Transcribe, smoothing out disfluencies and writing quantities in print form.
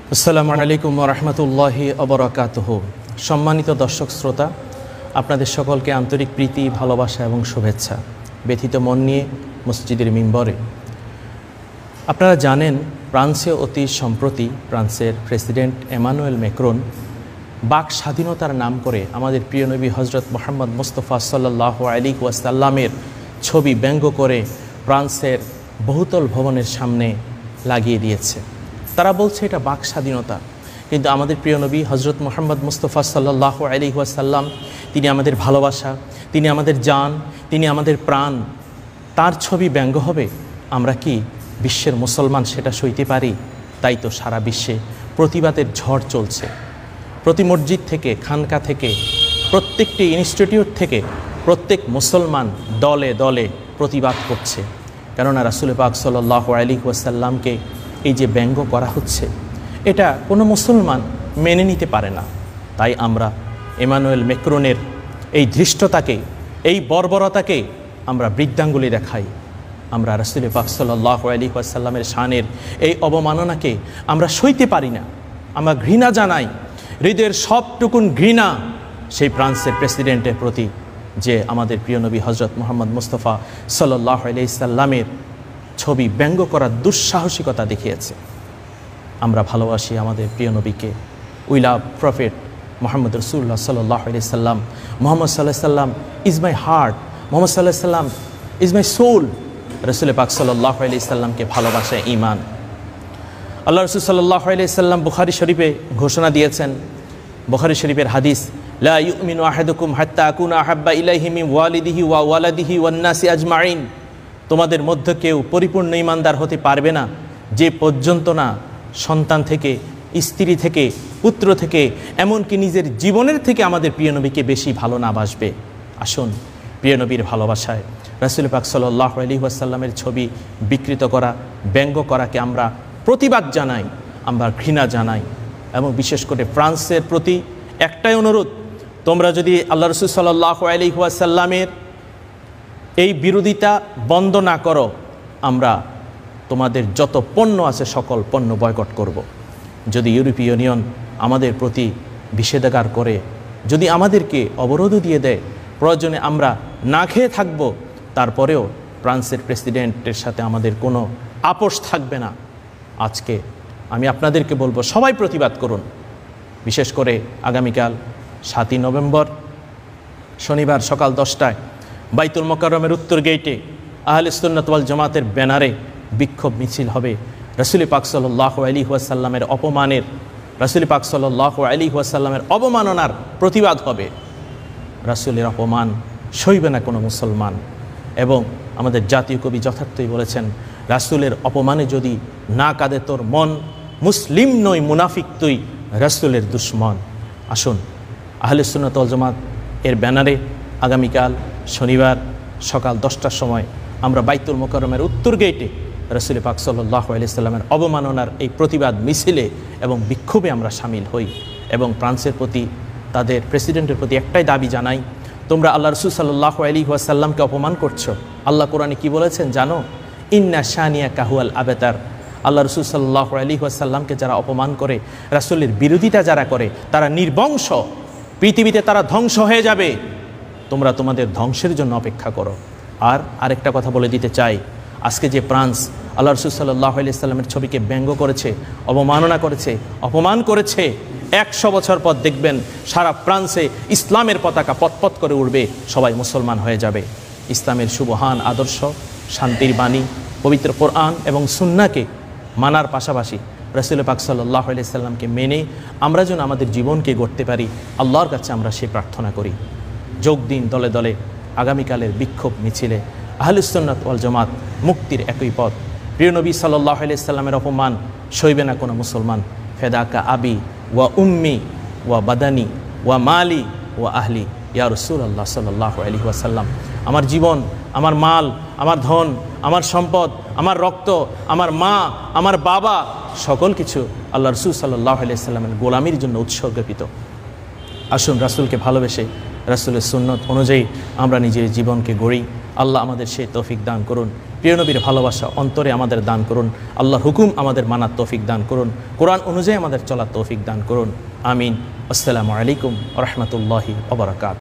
আসসালামু আলাইকুম ওয়া রাহমাতুল্লাহি ওয়া বারাকাতুহু। সম্মানিত দর্শক শ্রোতা, আপনাদের সকলকে আন্তরিক প্রীতি, ভালোবাসা এবং শুভেচ্ছা। ব্যথিত মন নিয়ে মসজিদের মিম্বরে। আপনারা জানেন, ফ্রান্সে অতি সম্প্রতি ফ্রান্সের প্রেসিডেন্ট এমানুয়েল ম্যাক্রন বাক স্বাধীনতার নাম করে আমাদের প্রিয় নবী হজরত মুহাম্মদ মুস্তাফা সাল্লাল্লাহু আলাইহি ওয়াসাল্লামের ছবি ব্যঙ্গ করে ফ্রান্সের বহুতল ভবনের সামনে লাগিয়ে দিয়েছে। তারা বলছে এটা বাক স্বাধীনতা, কিন্তু আমাদের প্রিয় নবী হজরত মুহাম্মদ মুস্তাফা সাল্লাল্লাহু আলাইহি ওয়াসাল্লাম, তিনি আমাদের ভালোবাসা, তিনি আমাদের জান, তিনি আমাদের প্রাণ। তার ছবি ব্যঙ্গ হবে, আমরা কি বিশ্বের মুসলমান সেটা সইতে পারি? তাই তো সারা বিশ্বে প্রতিবাদের ঝড় চলছে। প্রতি মসজিদ থেকে, খানকা থেকে, প্রত্যেকটি ইনস্টিটিউট থেকে প্রত্যেক মুসলমান দলে দলে প্রতিবাদ করছে। কেননা রাসূল পাক সাল্লাল্লাহু আলাইহি ওয়াসাল্লামকে এই যে ব্যঙ্গ করা হচ্ছে, এটা কোনো মুসলমান মেনে নিতে পারে না। তাই আমরা এমানুয়েল ম্যাক্রনের এই ধৃষ্টতাকে, এই বর্বরতাকে আমরা বৃদ্ধাঙ্গুলি দেখাই। আমরা রাসূল পাক সাল্লাল্লাহু আলাইহি ওয়াসাল্লামের শানের এই অবমাননাকে আমরা সইতে পারি না। আমরা ঘৃণা জানাই, হৃদয়ের সবটুকুন ঘৃণা সেই ফ্রান্সের প্রেসিডেন্টের প্রতি, যে আমাদের প্রিয় নবী হজরত মুহাম্মদ মুস্তাফা সাল্লাল্লাহু আলাইহি ওয়াসাল্লামের ছবি ব্যঙ্গ করার দুঃসাহসিকতা দেখিয়েছে। আমরা ভালোবাসি আমাদের প্রিয় নবীকে। উই লাভ প্রফেট মুহাম্মদ রাসূলুল্লাহ সাল্লাল্লাহু আলাইহি ওয়াসাল্লাম। মুহাম্মদ সাল্লাল্লাহু আলাইহি ওয়াসাল্লাম ইজ মাই হার্ট, মুহাম্মদ সাল্লাল্লাহু আলাইহি ওয়াসাল্লাম ইজ মাই সোল। রাসূল পাক সাল্লাল্লাহু আলাইহি ওয়াসাল্লামকে ভালোবাসা ঈমান। আল্লাহ রাসূল সাল্লাল্লাহু আলাইহি ওয়াসাল্লাম বুখারী শরীফে ঘোষণা দিয়েছেন, বুখারী শরীফের হাদিস, লা ইউমিনু আহাদুকুম হাত্তা আকুনা আহাব্বা ইলাইহি মিন ওয়ালিদিহি ওয়া ওয়ালাদিহি ওয়ান নাসি আজমাইন। তোমাদের মধ্যে কেউ পরিপূর্ণ ঈমানদার হতে পারবে না যে পর্যন্ত না সন্তান থেকে, স্ত্রী থেকে, পুত্র থেকে, এমনকি নিজের জীবনের থেকে আমাদের প্রিয় নবীকে বেশি ভালো না বাসবে। আসুন, প্রিয় নবীর ভালোবাসায় রাসূল পাক সাল্লাল্লাহু আলাইহি ওয়াসাল্লামের ছবি বিকৃত করা, ব্যঙ্গ করাকে আমরা প্রতিবাদ জানাই, আমরা ঘৃণা জানাই। এবং বিশেষ করে ফ্রান্সের প্রতি একটাই অনুরোধ, তোমরা যদি আল্লাহ রাসূল সাল্লাল্লাহু আলাইহি ওয়াসাল্লামের এই বিরোধিতা বন্ধ না করো, আমরা তোমাদের যত পণ্য আছে সকল পণ্য বয়কট করব। যদি ইউরোপীয় ইউনিয়ন আমাদের প্রতি নিষেধাজ্ঞা করে, যদি আমাদেরকে অবরোধও দিয়ে দেয়, প্রয়োজনে আমরা না খেয়ে থাকব, তারপরেও ফ্রান্সের প্রেসিডেন্টের সাথে আমাদের কোনো আপোষ থাকবে না। আজকে আমি আপনাদেরকে বলবো, সবাই প্রতিবাদ করুন। বিশেষ করে আগামীকাল 7ই নভেম্বর শনিবার সকাল 10টায় বাইতুল মোকাররমের উত্তর গেইটে আহলে সুন্নাত ওয়াল জামাতের ব্যানারে বিক্ষোভ মিছিল হবে। রাসূল পাক সাল্লাল্লাহু আলাইহি ওয়াসাল্লামের অপমানের, রাসূল পাক সাল্লাল্লাহু আলাইহি ওয়াসাল্লামের অবমাননার প্রতিবাদ হবে। রাসূলের অপমান সইবে না কোনো মুসলমান। এবং আমাদের জাতীয় কবি যথার্থই বলেছেন, রাসূলের অপমানে যদি না কাঁদে তোর মন, মুসলিম নই মুনাফিক তুই, রাসূলের দুশমন। আসুন, আহলে সুন্নাত ওয়াল জামাত এর ব্যানারে আগামীকাল শনিবার সকাল 10টার সময় আমরা বাইতুল মোকাররমের উত্তর গেইটে রাসূল পাক সাল্লাল্লাহু আলাইহি ওয়াসাল্লামের অবমাননার এই প্রতিবাদ মিছিলে এবং বিক্ষোভে আমরা শামিল হই। এবং ফ্রান্সের প্রতি, তাদের প্রেসিডেন্টের প্রতি একটাই দাবি জানাই, তোমরা আল্লাহ রাসূল সাল্লাল্লাহু আলাইহি ওয়াসাল্লামকে অপমান করছো। আল্লাহ কোরআনে কি বলেছেন জানো? ইন্না শানিয়াকা হুয়াল আবতার। আল্লাহ রাসূল সাল্লাল্লাহু আলাইহি ওয়াসাল্লামকে যারা অপমান করে, রাসূলের বিরোধিতা যারা করে, তারা নির্বংশ, পৃথিবীতে তারা ধ্বংস হয়ে যাবে। তোমরা তোমাদের ধ্বংসের জন্য অপেক্ষা করো। আর আরেকটা কথা বলে দিতে চাই, আজকে যে ফ্রান্স আল্লাহ রাসূল সাল্লাল্লাহু আলাইহি ওয়াসাল্লামের ছবিকে ব্যঙ্গ করেছে, অবমাননা করেছে, অপমান করেছে, 100 বছর পর দেখবেন সারা ফ্রান্সে ইসলামের পতাকা পতপত করে উঠবে, সবাই মুসলমান হয়ে যাবে। ইসলামের সুবহান আদর্শ, শান্তির বাণী, পবিত্র কোরআন এবং সুন্নাহকে মানার পাশাপাশি রাসূল পাক সাল্লাল্লাহু আলাইহি ওয়াসাল্লামকে মেনে আমরা যেন আমাদের জীবনকে গড়তে পারি, আল্লাহর কাছে আমরা সেই প্রার্থনা করি। যোগ দিন দলে দলে আগামীকালের বিক্ষোভ মিছিলে। আহলে সুন্নাত ওয়াল জামাত মুক্তির একই পথ। প্রিয় নবী সাল্লাল্লাহু আলাইহি ওয়াসাল্লামের অপমান সইবে না কোনো মুসলমান। ফেদাকা আবি ওয়া উম্মি ওয়া বাদানি ওয়া মালি ওয়া আহলি ইয়া রাসূলুল্লাহ সাল্লাল্লাহু আলাইহি ওয়াসাল্লাম। আমার জীবন, আমার মাল, আমার ধন, আমার সম্পদ, আমার রক্ত, আমার মা, আমার বাবা, সকল কিছু আল্লাহ রাসূল সাল্লাল্লাহু আলাইহি ওয়াসাল্লামের গোলামির জন্য উৎসর্গকৃত। আসুন রাসূলকে ভালোবেসে রাসূলের সুন্নত অনুযায়ী আমরা নিজের জীবনকে গড়ি। আল্লাহ আমাদের সেই তৌফিক দান করুন। প্রিয় নবীর ভালোবাসা অন্তরে আমাদের দান করুন। আল্লাহর হুকুম আমাদের মানার তৌফিক দান করুন। কোরআন অনুযায়ী আমাদের চলার তৌফিক দান করুন। আমিন। আসসালামু আলাইকুম ওয়া রাহমাতুল্লাহি ওয়া বারাকাতুহু।